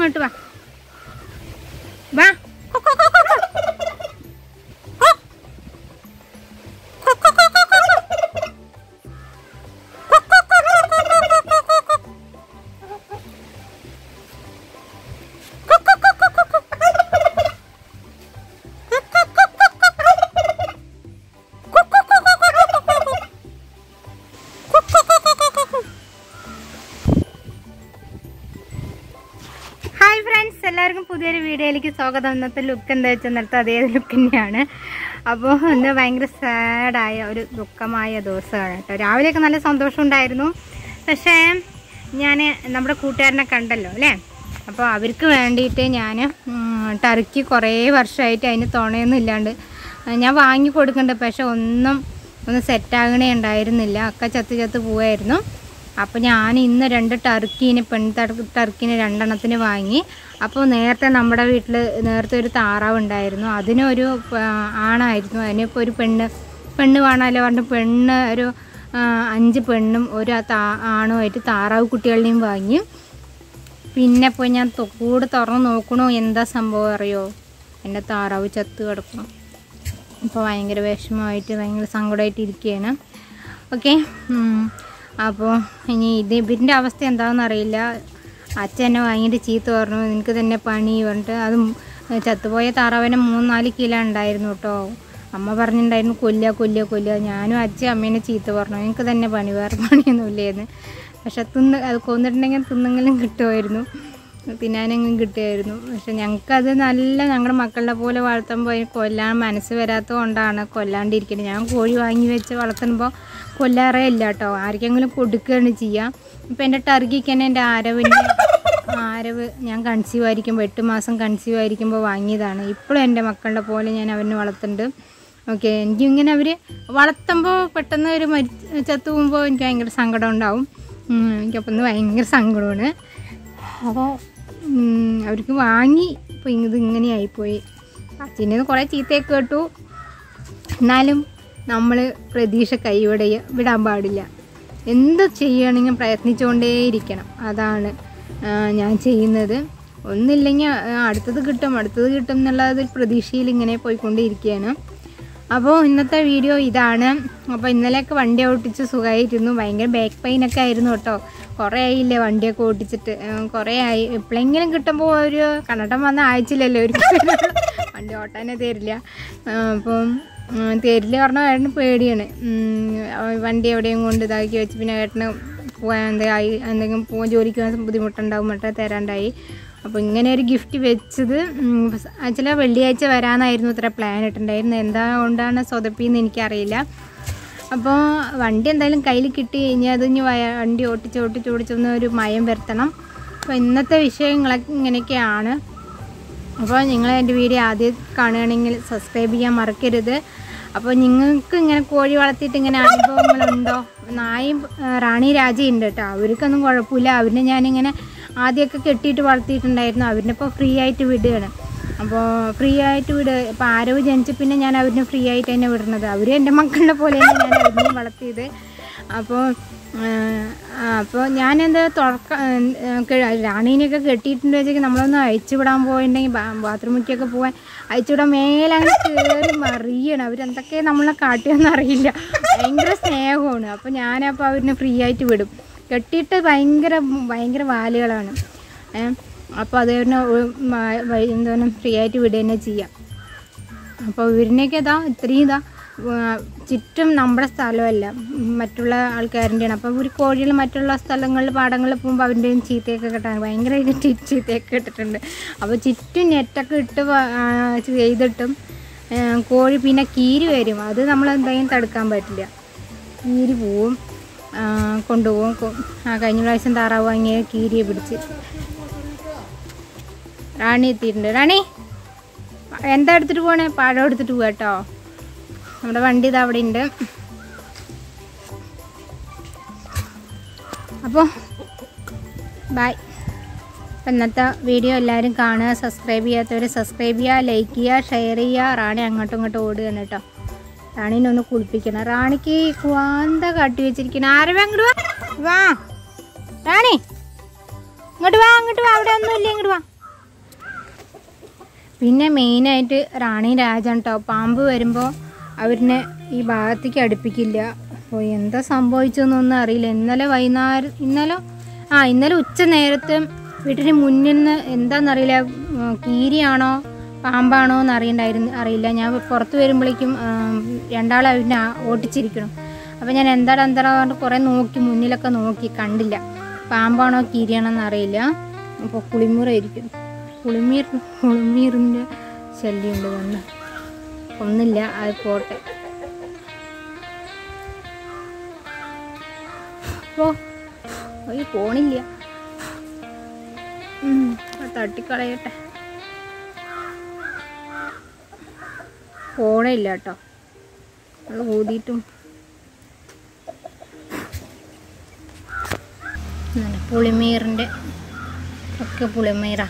ഇങ്ങോട്ട് വാ വാ. എല്ലാവർക്കും പുതിയൊരു വീഡിയോയിലേക്ക് സ്വാഗതം. ഇന്നത്തെ ലുക്ക് എന്താ വെച്ചാൽ ഇന്നത്തെ അതേ ലുക്ക് തന്നെയാണ്. അപ്പോൾ ഇന്ന് ഭയങ്കര സാഡായ ഒരു ദുഃഖമായ ദിവസമാണ് കേട്ടോ. രാവിലെയൊക്കെ നല്ല സന്തോഷം ഉണ്ടായിരുന്നു. പക്ഷേ ഞാൻ നമ്മുടെ കൂട്ടുകാരനെ കണ്ടല്ലോ അല്ലേ, അപ്പോൾ അവർക്ക് വേണ്ടിയിട്ട് ഞാൻ ടർക്കി കുറേ വർഷമായിട്ട് അതിന് തുണയൊന്നും ഇല്ലാണ്ട് ഞാൻ വാങ്ങി കൊടുക്കുന്നുണ്ട്. പക്ഷെ ഒന്ന് സെറ്റാകണേ ഉണ്ടായിരുന്നില്ല, ഒക്കെ ചത്ത് പോവായിരുന്നു. അപ്പോൾ ഞാൻ ഇന്ന് 2 ടർക്കീനെ ടർക്കീനെ 2 എണ്ണത്തിന് വാങ്ങി. അപ്പോൾ നേരത്തെ നമ്മുടെ വീട്ടിൽ നേരത്തെ ഒരു താറാവ് ഉണ്ടായിരുന്നു, അതിനൊരു ആണായിരുന്നു. അതിനിപ്പോൾ ഒരു പെണ്ണ് വേണമല്ലോ പറഞ്ഞിട്ട് പെണ്ണ് ഒരു 5 പെണ്ണും ഒരു ആണുമായിട്ട് താറാവ് കുട്ടികളുടെയും വാങ്ങി. പിന്നെ ഇപ്പോൾ ഞാൻ കൂടെ തുറന്ന് നോക്കണോ, എന്താ സംഭവം അറിയോ, എൻ്റെ താറാവ് ചത്ത് കിടക്കണം. ഇപ്പോൾ ഭയങ്കര വിഷമമായിട്ട് ഭയങ്കര സങ്കടമായിട്ട് ഇരിക്കുകയാണ്. ഓക്കെ, അപ്പോൾ ഇനി ഇതിൻ്റെ അവസ്ഥ എന്താണെന്ന് അറിയില്ല. അച്ഛനെ വാങ്ങിയിട്ട് ചീത്ത പറഞ്ഞു, നിനക്ക് തന്നെ പണി പറഞ്ഞിട്ട്. അതും ചത്തുപോയ താറാവിന് 3-4 കിലോ ഉണ്ടായിരുന്നു കേട്ടോ. അമ്മ പറഞ്ഞിട്ടുണ്ടായിരുന്നു കൊല്ലുക. ഞാനും അമ്മേനെ ചീത്ത പറഞ്ഞു, എനിക്ക് തന്നെ പണി, വേറെ പണിയൊന്നുമില്ലായിരുന്നു. പക്ഷെ അത് കൊന്നിട്ടുണ്ടെങ്കിൽ തിന്നെങ്കിലും കിട്ടുമായിരുന്നു, തിന്നാനെങ്കിലും കിട്ടുമായിരുന്നു. പക്ഷെ ഞങ്ങൾക്കത് ഞങ്ങളുടെ മക്കളുടെ പോലെ വളർത്തുമ്പോൾ കൊല്ലാൻ മനസ്സ് വരാത്തത് കൊണ്ടാണ് കൊല്ലാണ്ടിരിക്കുന്നത്. ഞാൻ കോഴി വാങ്ങി വെച്ച് വളർത്തുമ്പോൾ കൊല്ലാറേ ഇല്ല കേട്ടോ, ആർക്കെങ്കിലും കൊടുക്കുകയാണ് ചെയ്യുക. ഇപ്പം എൻ്റെ ടർക്കിക്ക് തന്നെ എൻ്റെ ആരവ് ഞാൻ കൺസീവ് ആയിരിക്കുമ്പോൾ 8 മാസം കൺസീവ് ആയിരിക്കുമ്പോൾ വാങ്ങിയതാണ്. ഇപ്പോഴും എൻ്റെ മക്കളുടെ പോലെ ഞാൻ അവനെ വളർത്തുന്നുണ്ട്. ഓക്കെ, എനിക്കിങ്ങനെ അവർ വളർത്തുമ്പോൾ പെട്ടെന്ന് ഒരു ചത്തു പോകുമ്പോൾ എനിക്ക് ഭയങ്കര സങ്കടം ഉണ്ടാവും. എനിക്കപ്പം ഭയങ്കര സങ്കടമാണ്. അപ്പോൾ അവർക്ക് വാങ്ങി ഇപ്പോൾ ഇങ്ങനെയായിപ്പോയി. അച്ഛനെ കുറേ ചീത്തയൊക്കെ കേട്ടു. എന്നാലും നമ്മൾ പ്രതീക്ഷ വിടാൻ പാടില്ല. എന്ത് ചെയ്യുകയാണെങ്കിൽ പ്രയത്നിച്ചുകൊണ്ടേയിരിക്കണം. അതാണ് ഞാൻ ചെയ്യുന്നത്. ഒന്നില്ലെങ്കിൽ അടുത്തത് കിട്ടും എന്നുള്ളതൊരു പ്രതീക്ഷയിൽ ഇങ്ങനെ പോയിക്കൊണ്ടിരിക്കുകയാണ്. അപ്പോൾ ഇന്നത്തെ വീഡിയോ ഇതാണ്. അപ്പോൾ ഇന്നലെയൊക്കെ വണ്ടി ഓട്ടിച്ച് സുഖമായിരുന്നു. ഭയങ്കര ബാക്ക് പെയിനൊക്കെ ആയിരുന്നു കേട്ടോ. കുറേ ആയില്ലേ വണ്ടിയൊക്കെ ഓട്ടിച്ചിട്ട്, കുറേ ആയി. എപ്പോഴെങ്കിലും കിട്ടുമ്പോൾ ഒരു കണ്ണട്ടം വന്ന ആഴ്ചയിലല്ലേ ഒരു വണ്ടി ഓട്ടാനേ തരില്ല. അപ്പം തരില്ല പറഞ്ഞാൽ ഏട്ടന് പേടിയാണ്. വണ്ടി എവിടെയും കൊണ്ട് ഇതാക്കി വെച്ച് പിന്നെ ഏട്ടന് പോകാൻ എന്തെങ്കിലും ജോലിക്ക് പോകാൻ ബുദ്ധിമുട്ടുണ്ടാവും മറ്റേ തരാണ്ടായി. അപ്പോൾ ഇങ്ങനെ ഒരു ഗിഫ്റ്റ് വെച്ചത് ചില വെള്ളിയാഴ്ച വരാനായിരുന്നു ഇത്ര പ്ലാൻ ഇട്ടുണ്ടായിരുന്നു. എന്താ കൊണ്ടാണ് സ്വതപ്പിന്ന് എനിക്കറിയില്ല. അപ്പോൾ വണ്ടി എന്തായാലും കയ്യിൽ കിട്ടി കഴിഞ്ഞാൽ അത് ഇനി വണ്ടി ഓടിച്ചൊന്ന് ഒരു മയം വരുത്തണം. അപ്പോൾ ഇന്നത്തെ വിഷയങ്ങളൊക്കെ ഇങ്ങനെയൊക്കെയാണ്. അപ്പോൾ നിങ്ങൾ എൻ്റെ വീഡിയോ ആദ്യം കാണുകയാണെങ്കിൽ സബ്സ്ക്രൈബ് ചെയ്യാൻ മറക്കരുത്. അപ്പോൾ നിങ്ങൾക്ക് ഇങ്ങനെ കോഴി വളർത്തിയിട്ട് ഇങ്ങനെ അനുഭവങ്ങളുണ്ടോ? നായും റാണി രാജയുണ്ട് കേട്ടോ, അവർക്കൊന്നും കുഴപ്പമില്ല. അവരിനെ ഞാനിങ്ങനെ ആദ്യമൊക്കെ കെട്ടിയിട്ട് വളർത്തിയിട്ടുണ്ടായിരുന്നു. അവരിനിപ്പോൾ ഫ്രീ ആയിട്ട് വിടുകയാണ്. അപ്പോൾ ഫ്രീ ആയിട്ട് ഇപ്പോൾ ആരവ് ജനിച്ച പിന്നെ ഞാൻ അവരിനെ ഫ്രീ ആയിട്ട് തന്നെ വിടുന്നത്. അവർ എൻ്റെ മക്കളുടെ പോലെയാണ് ഞാൻ അവരിനെ വളർത്തിയത്. അപ്പോൾ ഞാനെന്താ റാണീനെയൊക്കെ കെട്ടിയിട്ടുണ്ട് വെച്ചെങ്കിൽ നമ്മളൊന്ന് അഴിച്ചുവിടാൻ പോയിട്ടുണ്ടെങ്കിൽ ബാത്റൂമിലേക്കൊക്കെ പോകാൻ അഴിച്ചുവിടാൻ മേലെ അങ്ങനെ കയറി മറിയണം. അവരെന്തൊക്കെ നമ്മളെ കാട്ടിയെന്ന് അറിയില്ല, ഭയങ്കര സ്നേഹമാണ്. അപ്പോൾ ഞാനപ്പോൾ അവരിനെ ഫ്രീ ആയിട്ട് വിടും. കെട്ടിയിട്ട് ഭയങ്കര വാലുകളാണ്. അപ്പോൾ അതിനെ എന്താണ് ഫ്രീ ആയിട്ട് വിടുക തന്നെ ചെയ്യാം. അപ്പോൾ ഇവരിനെയൊക്കെ ഇത്രയും ചുറ്റും നമ്മുടെ സ്ഥലമല്ല, മറ്റുള്ള ആൾക്കാരിൻ്റെയാണ്. അപ്പോൾ ഒരു കോഴികൾ മറ്റുള്ള സ്ഥലങ്ങളിൽ പാടങ്ങളിൽ പോകുമ്പോൾ അവരുടെയും ചീത്തയൊക്കെ കിട്ടാൻ ഭയങ്കര ചീത്തയൊക്കെ ഇട്ടിട്ടുണ്ട്. അപ്പോൾ ചുറ്റും നെറ്റൊക്കെ ഇട്ട് ചെയ്തിട്ടും കോഴി പിന്നെ കീരി വരും. അത് നമ്മളെന്തായാലും തടുക്കാൻ പറ്റില്ല, കീരി പോവും, കൊണ്ടുപോകും. കഴിഞ്ഞ പ്രാവശ്യം താറാവ് വാങ്ങിയ കീരിയെ പിടിച്ച്. റാണി എത്തിയിട്ടുണ്ട്. റാണി എന്താ എടുത്തിട്ട് പോകണേ? പഴം എടുത്തിട്ട് പോവാ കേട്ടോ. നമ്മുടെ വണ്ടി ഇത് അവിടെ ഉണ്ട്. അപ്പോൾ ബൈ. ഇന്നത്തെ വീഡിയോ എല്ലാവരും കാണുക. സബ്സ്ക്രൈബ് ചെയ്യാത്തവർ സബ്സ്ക്രൈബ് ചെയ്യുക, ലൈക്ക് ചെയ്യുക, ഷെയർ ചെയ്യുക. റാണി അങ്ങോട്ടും ഇങ്ങോട്ടും ഓടുകയാണ് കേട്ടോ. റാണീനെ ഒന്ന് കുളിപ്പിക്കണം. റാണിക്ക് എന്താ കാട്ടി വെച്ചിരിക്കണം? ആരും അങ്ങോട്ട് വാ റാണി, ഇങ്ങോട്ട് വാ. അവിടെ ഒന്നുമില്ല, ഇങ്ങോട്ട് വാ. പിന്നെ മെയിനായിട്ട് റാണി രാജാണ് കേട്ടോ. പാമ്പ് വരുമ്പോൾ അവരിനെ ഈ ഭാഗത്തേക്ക് അടുപ്പിക്കില്ല. അപ്പോൾ എന്താ സംഭവിച്ചതെന്നൊന്നും അറിയില്ല. ഇന്നലെ ഉച്ച നേരത്ത് വീട്ടിന് മുന്നിൽ നിന്ന് എന്താണെന്നറിയില്ല, കീരിയാണോ പാമ്പാണോ എന്ന് അറിയില്ല. ഞാൻ പുറത്ത് വരുമ്പോഴേക്കും രണ്ടാളെ അവരിനെ ഓട്ടിച്ചിരിക്കണം. അപ്പോൾ ഞാൻ എന്താ കൊണ്ട് കുറേ നോക്കി, മുന്നിലൊക്കെ നോക്കി, കണ്ടില്ല. പാമ്പാണോ കീരിയാണോ എന്നറിയില്ല. അപ്പോൾ പുളിമീറായിരിക്കും. പുളിമീറിൻ്റെ ശല്യമുണ്ട് വന്ന്. ഒന്നില്ല, അത് പോട്ടെ. അപ്പോൾ പോണില്ല, തട്ടിക്കളയട്ടെ. പോണില്ല കേട്ടോ, നമ്മൾ ഊതിയിട്ടും. പുളിമീറിൻ്റെ ഒക്കെ പുളിമീറ.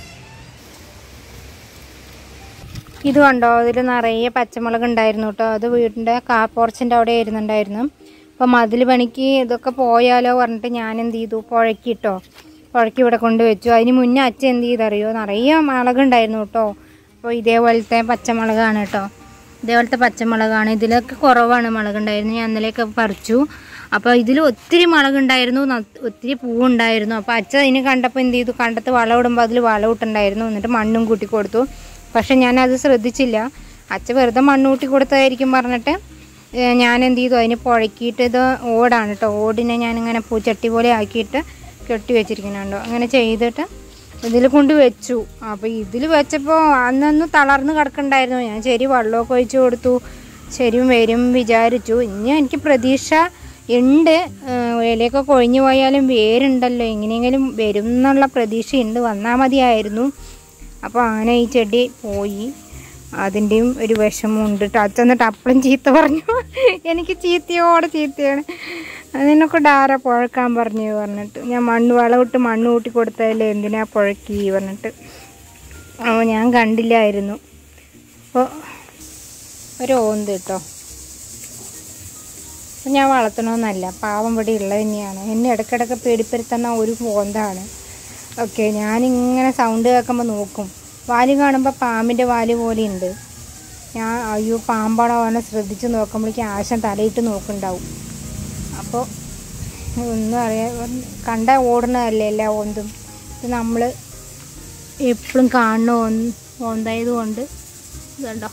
ഇത് കണ്ടോ, അതിൽ നിറയെ പച്ചമുളക് ഉണ്ടായിരുന്നു കേട്ടോ. അത് വീടിൻ്റെ പോർച്ചിൻ്റെ അവിടെ ഇരുന്നുണ്ടായിരുന്നു. അപ്പോൾ മതിൽ പണിക്ക് ഇതൊക്കെ പോയാലോ പറഞ്ഞിട്ട് ഞാൻ എന്ത് ചെയ്തു, പുഴയ്ക്ക് ഇവിടെ കൊണ്ട് വെച്ചു. അതിന് മുന്നേ അച്ഛൻ എന്ത് ചെയ്തറിയോ, നിറയെ മുളകുണ്ടായിരുന്നു കേട്ടോ. അപ്പോൾ ഇതേപോലത്തെ പച്ചമുളകാണ് കേട്ടോ, ഇതിലൊക്കെ കുറവാണ് മുളകുണ്ടായിരുന്നു. ഞാൻ ഇന്നലെയൊക്കെ പറിച്ചു. അപ്പോൾ ഇതിൽ ഒത്തിരി മുളകുണ്ടായിരുന്നു, ഒത്തിരി പൂവുണ്ടായിരുന്നു. അപ്പോൾ അച്ഛൻ അതിന് കണ്ടപ്പോൾ എന്ത് ചെയ്തു, കണ്ടത്ത് വളം ഇടുമ്പോൾ അതിൽ വളം ഇട്ടുണ്ടായിരുന്നു. എന്നിട്ട് മണ്ണും കൂട്ടി കൊടുത്തു. പക്ഷെ ഞാനത് ശ്രദ്ധിച്ചില്ല. അച്ഛൻ വെറുതെ മണ്ണ് കൂട്ടി കൊടുത്തതായിരിക്കും പറഞ്ഞിട്ട് ഞാൻ എന്ത് ചെയ്തു, അതിന് പുഴക്കിയിട്ട്, ഇത് ഓടാണ് കേട്ടോ, ഓടിനെ ഞാനിങ്ങനെ പൂച്ചട്ടി പോലെ ആക്കിയിട്ട് കെട്ടി വെച്ചിരിക്കുന്നുണ്ടോ. അങ്ങനെ ചെയ്തിട്ട് ഇതിൽ കൊണ്ട് വെച്ചു. അപ്പോൾ ഇതിൽ വെച്ചപ്പോൾ അന്നൊന്ന് തളർന്ന് കിടക്കണ്ടായിരുന്നു. ഞാൻ ശരി വെള്ളമൊക്കെ ഒഴിച്ച് കൊടുത്തു. ശരിയും വരും വിചാരിച്ചു. ഇനി എനിക്ക് പ്രതീക്ഷ ഉണ്ട്, ഇലയൊക്കെ കൊഴിഞ്ഞു പോയാലും വേരുണ്ടല്ലോ, എങ്ങനെയെങ്കിലും വരും എന്നുള്ള പ്രതീക്ഷയുണ്ട്. വന്നാൽ മതിയായിരുന്നു. അപ്പോൾ അങ്ങനെ ഈ ചെടി പോയി. അതിൻ്റെയും ഒരു വിഷമമുണ്ട് കേട്ടോ. അച്ഛൻ എന്നിട്ട് അപ്പളും ചീത്ത പറഞ്ഞു. എനിക്ക് ചീത്തയാണ്. അതിനൊക്കെ ആരാ പുഴക്കാൻ പറഞ്ഞിട്ട് ഞാൻ വളമിട്ട് മണ്ണ് കൂട്ടി കൊടുത്തതല്ലേ, എന്തിനാ പുഴക്കി പറഞ്ഞിട്ട്. അപ്പോൾ ഞാൻ കണ്ടില്ലായിരുന്നു. അപ്പോൾ ഒരു ഓന്ത് കേട്ടോ. അപ്പം ഞാൻ വളർത്തണമെന്നല്ല, പാവം ഇവിടെ ഉള്ളത് തന്നെയാണ്. എന്നെ ഇടയ്ക്കിടയ്ക്ക് പേടിപ്പെടുത്തുന്ന ഒരു ഓന്താണ്. ഓക്കെ, ഞാനിങ്ങനെ സൗണ്ട് കേൾക്കുമ്പോൾ നോക്കും. വാല് കാണുമ്പോൾ പാമ്പിൻ്റെ വാല് പോലെ ഉണ്ട്. ഞാൻ അയ്യോ പാമ്പാണോ അവനെ ശ്രദ്ധിച്ച് നോക്കുമ്പോഴേക്കും ആശം തലയിട്ട് നോക്കുന്നുണ്ടാവും. അപ്പോൾ ഒന്നും കണ്ട ഓടുന്നതല്ലേ എല്ലാ ഓന്തും. ഇത് നമ്മൾ എപ്പോഴും കാണുന്ന ഓന്തായത് കൊണ്ട് ഇതുണ്ടോ.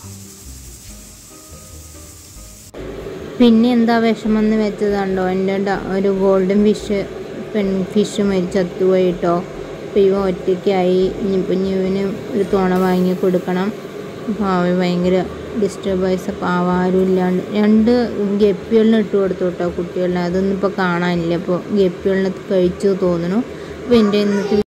പിന്നെ എന്താ വിഷമെന്ന് വെച്ചതുണ്ടോ, എൻ്റെ ഒരു ഗോൾഡൻ ഫിഷ് ചത്തുപോയിട്ടോ. അപ്പോൾ ഇവ ഒറ്റയ്ക്കായി. ഇനിയിപ്പോൾ ഇവന് ഒരു തുണ വാങ്ങി കൊടുക്കണം. അപ്പോൾ അവൻ ഭയങ്കര ഡിസ്റ്റർബൈസ്. അപ്പോൾ ആരും ഇല്ലാണ്ട് 2 ഗപ്പികളിനെ ഇട്ട് കൊടുത്തു കേട്ടോ, കുട്ടികളിനെ. അതൊന്നും ഇപ്പോൾ കാണാനില്ല. അപ്പോൾ ഗപ്പികളിനെ കഴിച്ചു തോന്നുന്നു. അപ്പോൾ എൻ്റെ ഇന്നത്തെ